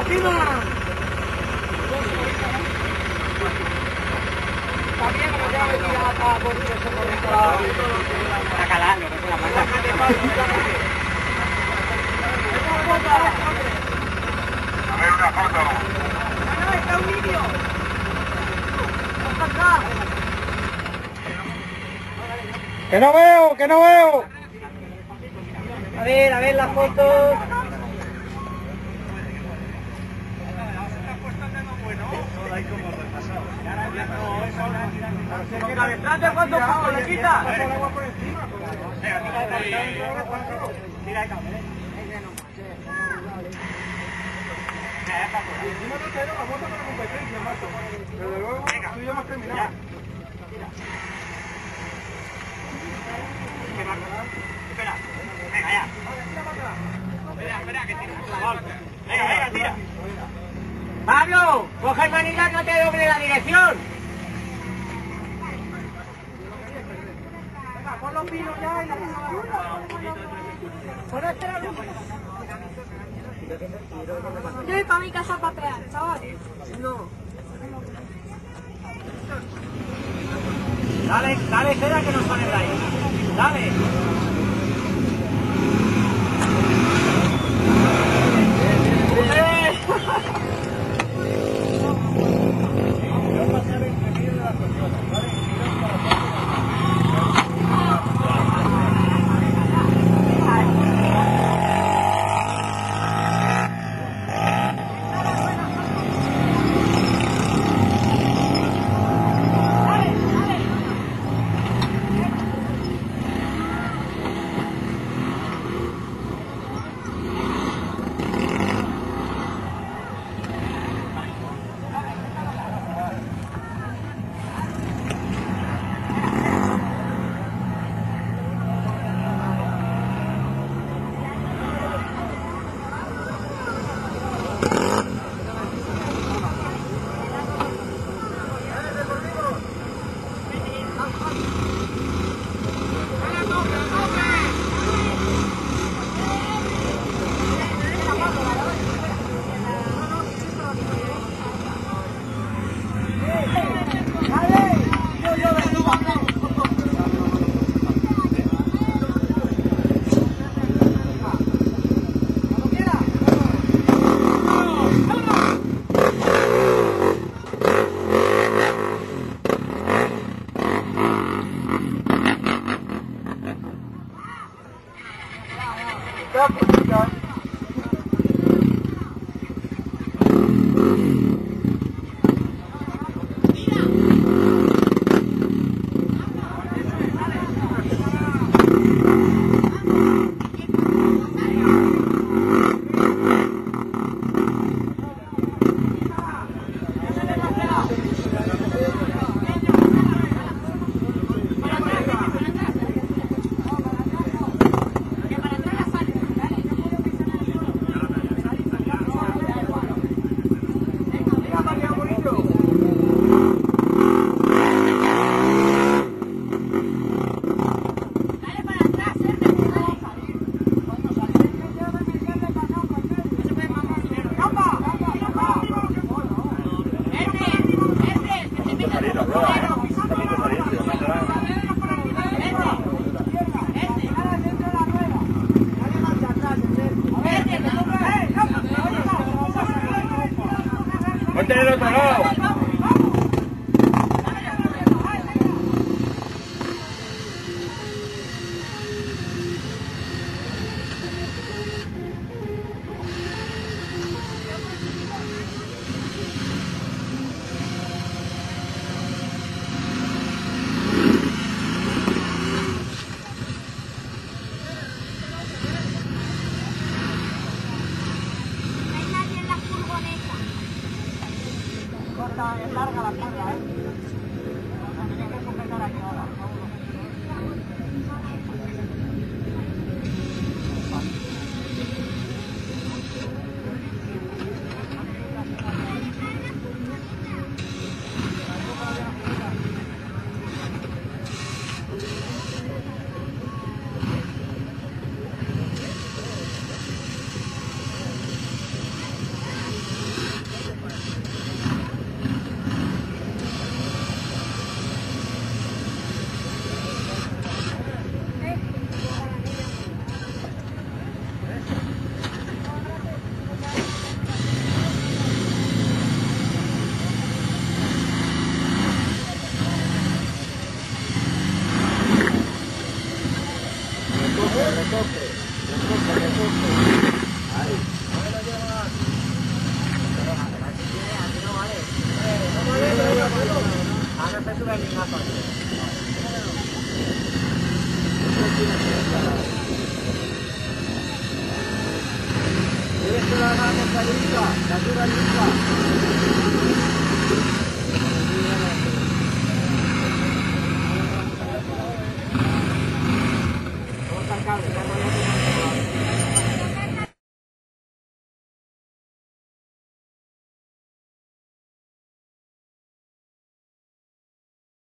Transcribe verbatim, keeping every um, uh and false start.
Que no veo, que no veo. A ver, a ver las fotos. Con cabezante, ¿cuántos puntos le quitas? Mira, ahí Espera, venga ya. Espera, espera, que tira. Venga, venga, tira. Pablo, coge el manillar, no te doble la dirección. Venga, pon los pinos ya y la pon este la luz. Yo voy para mi casa a papear, chaval. No. Dale, dale, cera que nos sale de ahí. Dale. Ponte del otro lado. Es larga la carga, ¿eh? Tenía que sujetar aquí ahora. Vamos al cable,